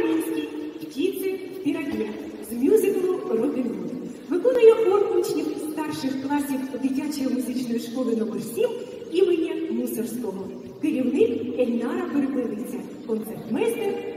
український «Птиці в пірагі» з мюзиклу «Робін Гуд». Виконує хор учнів старших класів дитячої музичної школи номер 7 імені Мусорського. Керівник Ельнара Перепелиця, концертмейстер